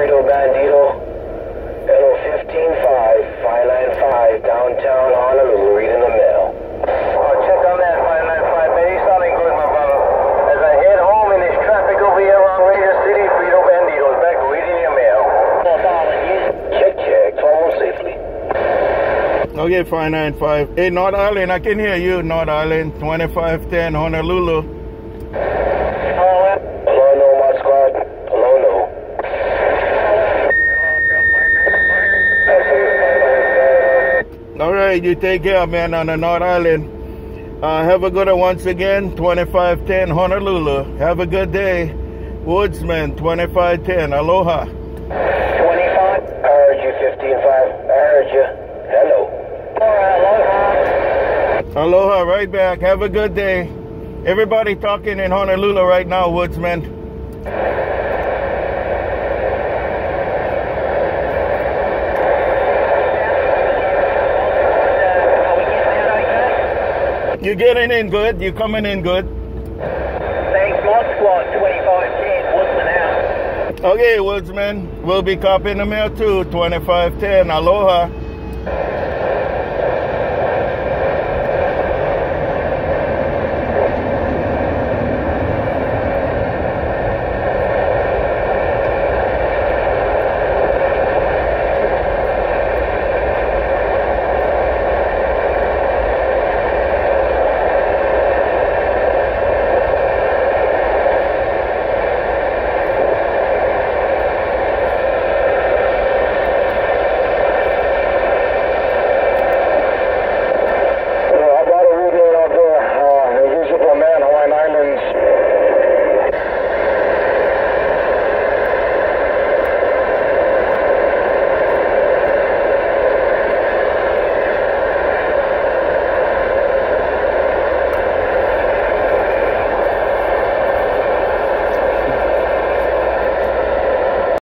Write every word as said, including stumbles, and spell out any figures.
Frito Bandito, L O fifteen five, five nine five, downtown Honolulu, reading the mail. Oh, check on that five nine five, man. He's sounding good, my brother. As I head home in this traffic over here around Radio City, Frito Bandito's back reading your mail. Check, check, travel safely. Okay, five nine five. Hey, North Island, I can hear you, North Island, twenty-five ten, Honolulu. Hello, no, ModSquad. Hello, no. All right, you take care, man, on the North Island. Uh, have a good one once again, twenty-five ten, Honolulu. Have a good day. Woodsman, twenty-five ten, aloha. twenty-five, I heard you, fifteen five, I heard you. Hello. Aloha, right back. Have a good day. Everybody talking in Honolulu right now, Woodsman. You getting in good? You coming in good? Thanks, ModSquad, twenty-five ten, Woodsman out. Okay, Woodsman. We'll be copying the mail too, twenty-five ten, aloha.